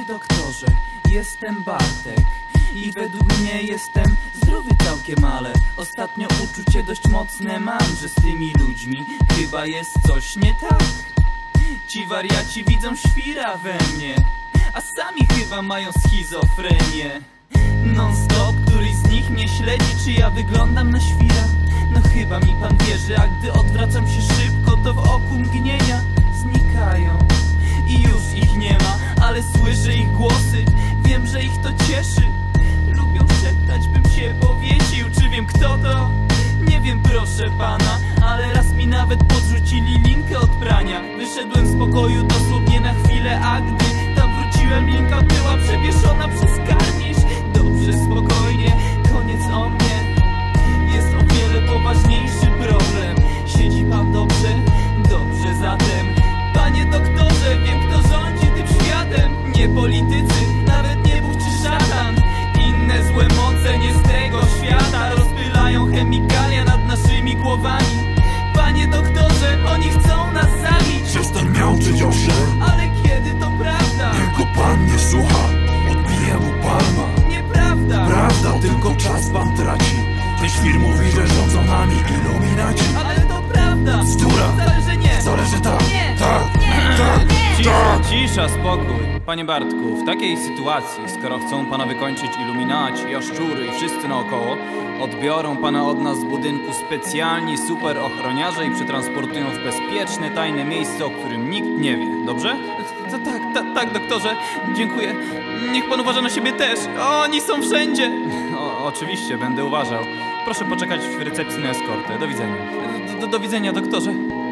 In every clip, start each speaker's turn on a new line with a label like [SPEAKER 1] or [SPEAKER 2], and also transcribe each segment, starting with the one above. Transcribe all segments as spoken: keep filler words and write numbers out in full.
[SPEAKER 1] Panie doktorze, jestem Bartek i według mnie jestem zdrowy całkiem, ale ostatnio uczucie dość mocne mam, że z tymi ludźmi chyba jest coś nie tak. Ci wariaci widzą świra we mnie, a sami chyba mają schizofrenię. Non stop któryś z nich mnie śledzi, czy ja wyglądam na świra. No chyba mi pan wierzy, a gdy odwracam się szybko, to w oku mgnienia znikają i już ich nie ma, ale słyszę ich głosy, wiem, że ich to cieszy. Lubią szeptać, bym się powiesił. Czy wiem kto to? Nie wiem, proszę pana, ale raz mi nawet podrzucili linkę od prania. Wyszedłem z pokoju dosłownie na chwilę, a gdy tam wróciłem, linka była przewieszona przez karnisz. Dobrze, spokojnie, koniec o mnie. Jest o wiele poważniejszy problem. Siedzi pan dobrze? Dobrze, zatem panie doktorze, wiem kto rządzi tym światem. Nie politycy, nawet nie Bóg czy szatan. Inne złe moce nie z tego świata rozpylają chemikalia nad naszymi głowami. Panie doktorze, oni chcą nas zabić.
[SPEAKER 2] Przestań miauczyć, ośle,
[SPEAKER 1] ale kiedy to prawda?
[SPEAKER 2] niech go pan nie słucha, odbije mu palma.
[SPEAKER 1] Nieprawda.
[SPEAKER 2] Prawda, tylko czas pan traci. Ten świr mówi, że rządzą nami iluminaci.
[SPEAKER 1] Ale to prawda.
[SPEAKER 2] Bzdura.
[SPEAKER 1] Wcale, że nie.
[SPEAKER 2] Wcale, że tak.
[SPEAKER 1] Nie.
[SPEAKER 2] Tak,
[SPEAKER 1] Nie.
[SPEAKER 2] tak,
[SPEAKER 1] Nie.
[SPEAKER 2] tak.
[SPEAKER 3] Cisza, spokój. Panie Bartku, w takiej sytuacji, skoro chcą pana wykończyć iluminaci, jaszczury i wszyscy naokoło, odbiorą pana od nas z budynku specjalni super ochroniarze i przetransportują w bezpieczne, tajne miejsce, o którym nikt nie wie, dobrze?
[SPEAKER 1] To, tak, tak, tak, doktorze. Dziękuję. Niech pan uważa na siebie też. Oni są wszędzie.
[SPEAKER 3] O, oczywiście, będę uważał. Proszę poczekać w recepcji na eskortę. Do widzenia.
[SPEAKER 1] Do, do, do widzenia, doktorze.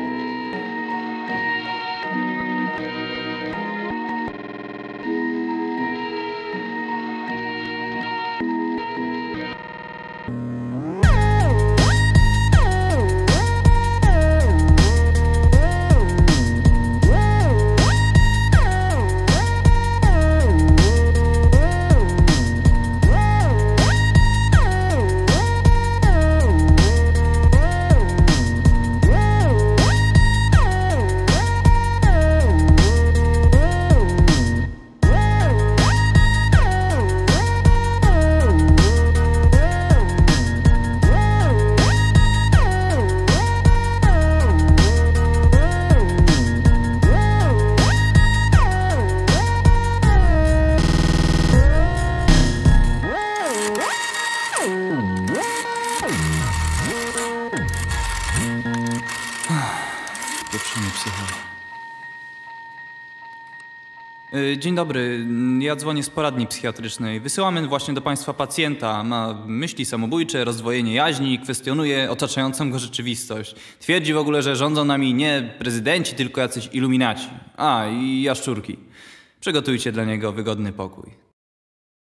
[SPEAKER 3] Dzień dobry, ja dzwonię z poradni psychiatrycznej. Wysyłamy właśnie do państwa pacjenta. Ma myśli samobójcze, rozdwojenie jaźni, kwestionuje otaczającą go rzeczywistość. Twierdzi w ogóle, że rządzą nami nie prezydenci, tylko jacyś iluminaci. A, i jaszczurki. Przygotujcie dla niego wygodny pokój.